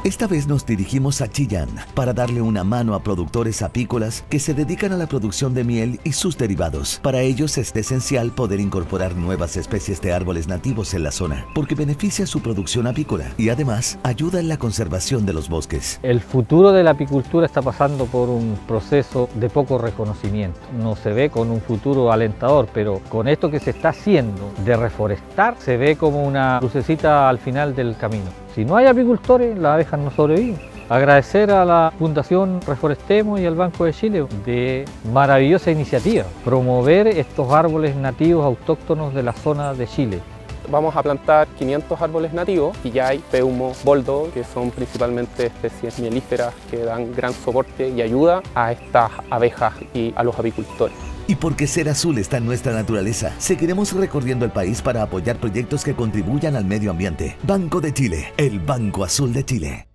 Esta vez nos dirigimos a Chillán para darle una mano a productores apícolas que se dedican a la producción de miel y sus derivados. Para ellos es esencial poder incorporar nuevas especies de árboles nativos en la zona, porque beneficia su producción apícola y además ayuda en la conservación de los bosques. El futuro de la apicultura está pasando por un proceso de poco reconocimiento. No se ve con un futuro alentador, pero con esto que se está haciendo de reforestar, se ve como una lucecita al final del camino. Si no hay apicultores, las abejas no sobreviven. Agradecer a la Fundación Reforestemos y al Banco de Chile de maravillosa iniciativa, promover estos árboles nativos autóctonos de la zona de Chile. Vamos a plantar 500 árboles nativos, quillay, peumo, boldo, que son principalmente especies mielíferas que dan gran soporte y ayuda a estas abejas y a los apicultores. Y porque ser azul está en nuestra naturaleza, seguiremos recorriendo el país para apoyar proyectos que contribuyan al medio ambiente. Banco de Chile, el Banco Azul de Chile.